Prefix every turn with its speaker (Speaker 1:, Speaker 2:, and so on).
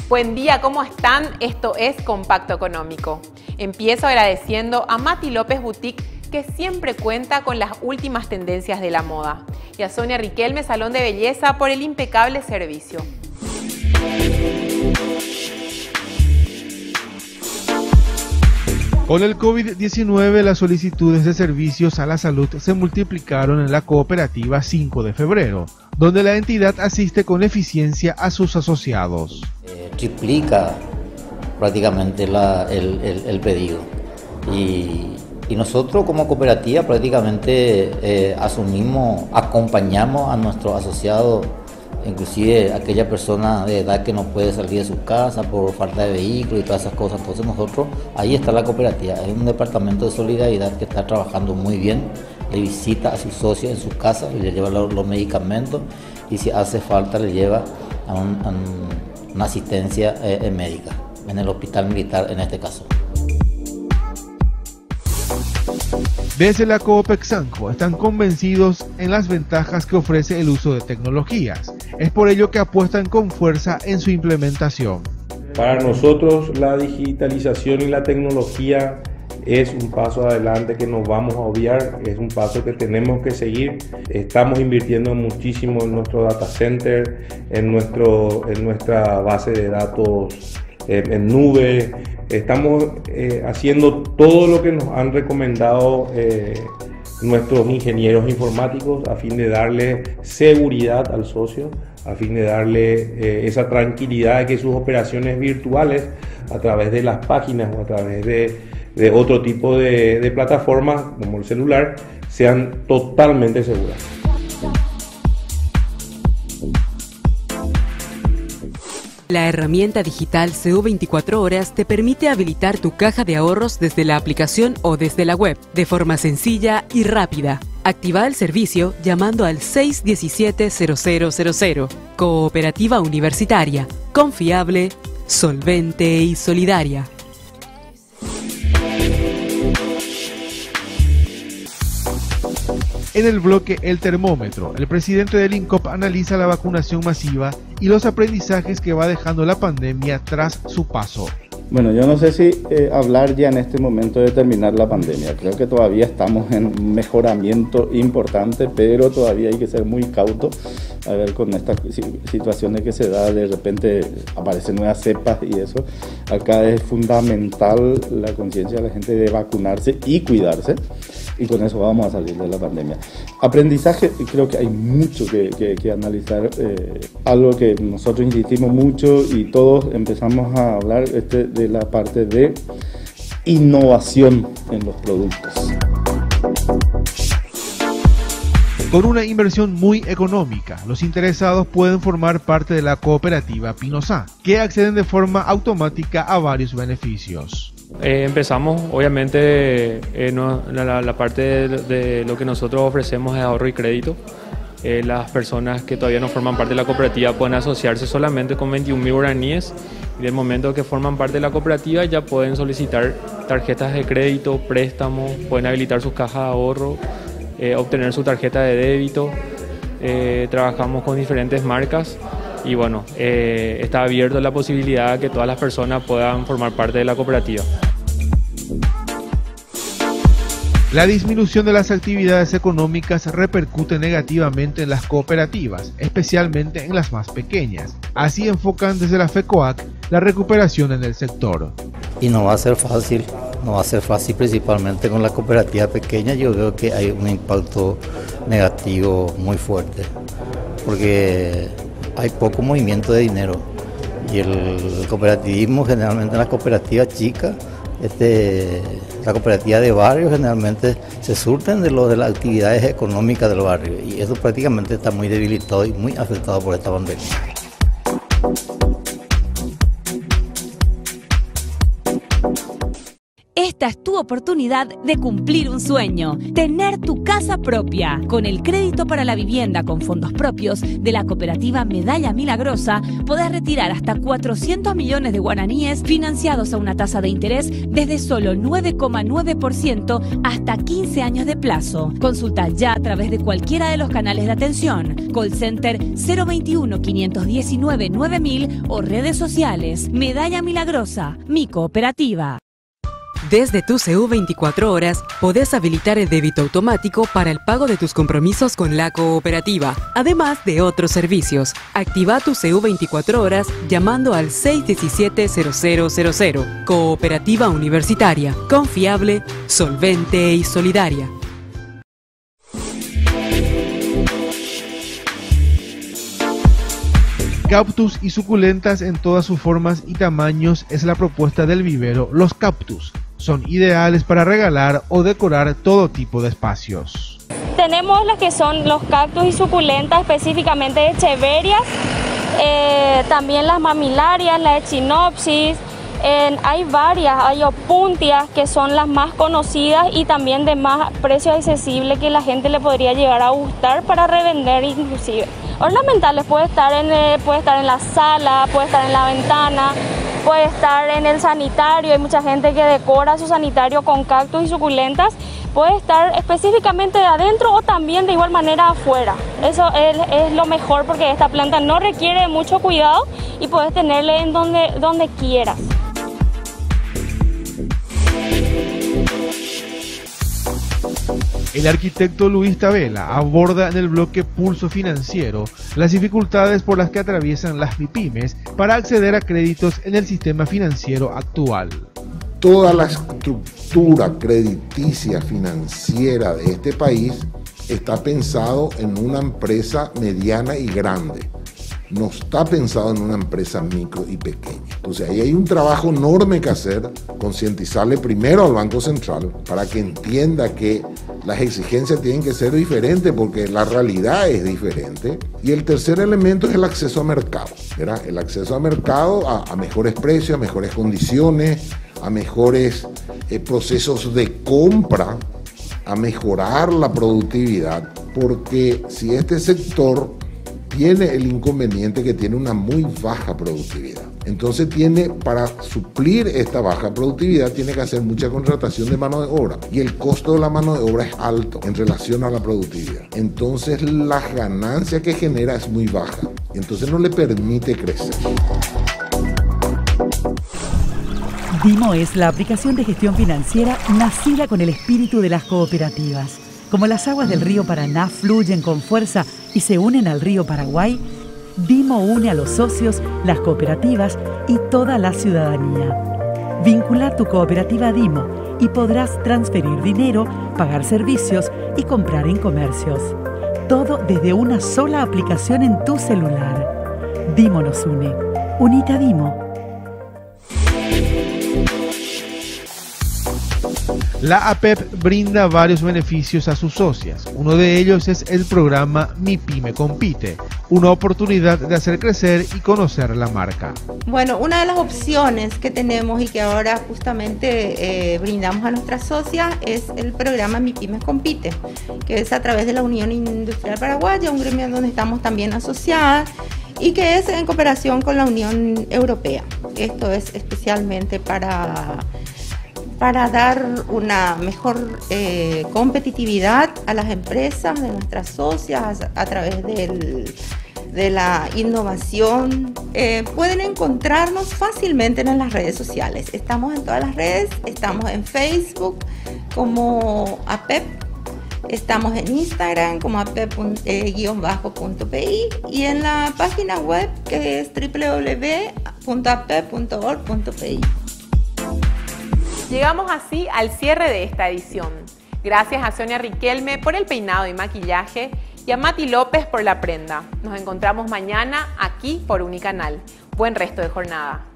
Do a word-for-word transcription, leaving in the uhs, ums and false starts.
Speaker 1: Buen día, ¿cómo están? Esto es Compacto Económico. Empiezo agradeciendo a Mati López Boutique, que siempre cuenta con las últimas tendencias de la moda, y a Sonia Riquelme Salón de Belleza por el impecable servicio.
Speaker 2: Con el COVID diecinueve, las solicitudes de servicios a la salud se multiplicaron en la cooperativa cinco de febrero, donde la entidad asiste con eficiencia a sus asociados.
Speaker 3: Eh, triplica prácticamente la, el, el, el pedido y, y nosotros como cooperativa prácticamente eh, asumimos, acompañamos a nuestros asociados, inclusive aquella persona de edad que no puede salir de su casa por falta de vehículo y todas esas cosas. Entonces nosotros, ahí está la cooperativa, es un departamento de solidaridad que está trabajando muy bien, le visita a sus socios en sus casas, le lleva los, los medicamentos y si hace falta le lleva a, un, a un, una asistencia eh, médica, en el hospital militar en este caso.
Speaker 2: Desde la Coopexanco están convencidos en las ventajas que ofrece el uso de tecnologías. Es por ello que apuestan con fuerza en su implementación.
Speaker 4: Para nosotros la digitalización y la tecnología es un paso adelante que nos vamos a obviar, es un paso que tenemos que seguir. Estamos invirtiendo muchísimo en nuestro data center, en, nuestro, en nuestra base de datos eh, en nube. Estamos eh, haciendo todo lo que nos han recomendado eh, nuestros ingenieros informáticos a fin de darle seguridad al socio, a fin de darle eh, esa tranquilidad de que sus operaciones virtuales a través de las páginas o a través de, de otro tipo de, de plataformas como el celular sean totalmente seguras.
Speaker 5: La herramienta digital C U veinticuatro horas te permite habilitar tu caja de ahorros desde la aplicación o desde la web, de forma sencilla y rápida. Activa el servicio llamando al seis uno siete cero cero cero cero. Cooperativa Universitaria, confiable, solvente y solidaria.
Speaker 2: En el bloque El Termómetro, el presidente del INCOP analiza la vacunación masiva y los aprendizajes que va dejando la pandemia tras su paso.
Speaker 6: Bueno, yo no sé si eh, hablar ya en este momento de terminar la pandemia. Creo que todavía estamos en un mejoramiento importante, pero todavía hay que ser muy cauto. A ver, con estas situaciones que se da, de repente aparecen nuevas cepas y eso. Acá es fundamental la conciencia de la gente de vacunarse y cuidarse. Y con eso vamos a salir de la pandemia. Aprendizaje, creo que hay mucho que, que, que analizar. Eh, algo que nosotros insistimos mucho y todos empezamos a hablar este, de la parte de innovación en los productos.
Speaker 2: Con una inversión muy económica, los interesados pueden formar parte de la cooperativa Pinosá, que acceden de forma automática a varios beneficios.
Speaker 7: Eh, empezamos, obviamente, eh, no, la, la parte de, de lo que nosotros ofrecemos es ahorro y crédito. Eh, las personas que todavía no forman parte de la cooperativa pueden asociarse solamente con veintiún mil guaraníes y del momento que forman parte de la cooperativa ya pueden solicitar tarjetas de crédito, préstamos, pueden habilitar sus cajas de ahorro, eh, obtener su tarjeta de débito. Eh, trabajamos con diferentes marcas y bueno, eh, está abierto la posibilidad de que todas las personas puedan formar parte de la cooperativa.
Speaker 2: La disminución de las actividades económicas repercute negativamente en las cooperativas, especialmente en las más pequeñas. Así enfocan desde la FECOAC la recuperación en el sector.
Speaker 3: Y no va a ser fácil, no va a ser fácil principalmente con la cooperativa pequeña. Yo veo que hay un impacto negativo muy fuerte, porque hay poco movimiento de dinero y el cooperativismo generalmente en las cooperativas chicas, este, la cooperativa de barrio generalmente se surten de, lo, de las actividades económicas del barrio y eso prácticamente está muy debilitado y muy afectado por esta pandemia.
Speaker 8: Esta es tu oportunidad de cumplir un sueño, tener tu casa propia. Con el crédito para la vivienda con fondos propios de la cooperativa Medalla Milagrosa, podés retirar hasta cuatrocientos millones de guaraníes financiados a una tasa de interés desde solo nueve coma nueve por ciento hasta quince años de plazo. Consulta ya a través de cualquiera de los canales de atención, call center cero veintiuno, quinientos diecinueve, nueve mil o redes sociales. Medalla Milagrosa, mi cooperativa.
Speaker 5: Desde tu C U veinticuatro horas, podés habilitar el débito automático para el pago de tus compromisos con la cooperativa, además de otros servicios. Activa tu C U veinticuatro horas llamando al seis uno siete, cero cero cero cero. Cooperativa Universitaria, confiable, solvente y solidaria.
Speaker 2: Cactus y suculentas en todas sus formas y tamaños es la propuesta del vivero Los Cactus. Son ideales para regalar o decorar todo tipo de espacios.
Speaker 9: Tenemos las que son los cactus y suculentas, específicamente echeverias, eh, también las mamilarias, la echinopsis. Eh, hay varias, hay opuntias que son las más conocidas y también de más precio accesible que la gente le podría llegar a gustar para revender inclusive. Ornamentales puede estar en, eh, puede estar en la sala, puede estar en la ventana, puede estar en el sanitario. Hay mucha gente que decora su sanitario con cactus y suculentas. Puede estar específicamente de adentro o también de igual manera afuera. Eso es, es lo mejor porque esta planta no requiere mucho cuidado y puedes tenerle en donde, donde quieras.
Speaker 2: El arquitecto Luis Tabela aborda en el bloque Pulso Financiero las dificultades por las que atraviesan las MIPYMES para acceder a créditos en el sistema financiero actual.
Speaker 10: Toda la estructura crediticia financiera de este país está pensado en una empresa mediana y grande. No está pensado en una empresa micro y pequeña. Entonces ahí hay un trabajo enorme que hacer, concientizarle primero al Banco Central para que entienda que las exigencias tienen que ser diferentes porque la realidad es diferente. Y el tercer elemento es el acceso a mercado, ¿verdad? El acceso a mercado a, a mejores precios, a mejores condiciones, a mejores eh, procesos de compra, a mejorar la productividad, porque si este sector tiene el inconveniente que tiene una muy baja productividad. Entonces tiene, para suplir esta baja productividad, tiene que hacer mucha contratación de mano de obra. Y el costo de la mano de obra es alto en relación a la productividad. Entonces la ganancia que genera es muy baja. Entonces no le permite crecer.
Speaker 11: Dimo es la aplicación de gestión financiera nacida con el espíritu de las cooperativas. Como las aguas del río Paraná fluyen con fuerza y se unen al río Paraguay, Dimo une a los socios, las cooperativas y toda la ciudadanía. Vincula tu cooperativa a Dimo y podrás transferir dinero, pagar servicios y comprar en comercios. Todo desde una sola aplicación en tu celular. Dimo nos une. Unite a Dimo.
Speaker 2: La A P E P brinda varios beneficios a sus socias. Uno de ellos es el programa Mi Pyme Compite, una oportunidad de hacer crecer y conocer la marca.
Speaker 12: Bueno, una de las opciones que tenemos y que ahora justamente eh, brindamos a nuestras socias es el programa Mi Pyme Compite, que es a través de la Unión Industrial Paraguaya, un gremio donde estamos también asociadas y que es en cooperación con la Unión Europea. Esto es especialmente para... para dar una mejor eh, competitividad a las empresas de nuestras socias a, a través del, de la innovación. Eh, pueden encontrarnos fácilmente en las redes sociales. Estamos en todas las redes, estamos en Facebook como A P E P, estamos en Instagram como A P E P guión bajo punto P I y en la página web que es doble u doble u doble u punto a p e p punto org punto P I.
Speaker 1: Llegamos así al cierre de esta edición. Gracias a Sonia Riquelme por el peinado y maquillaje y a Mati López por la prenda. Nos encontramos mañana aquí por Unicanal. Buen resto de jornada.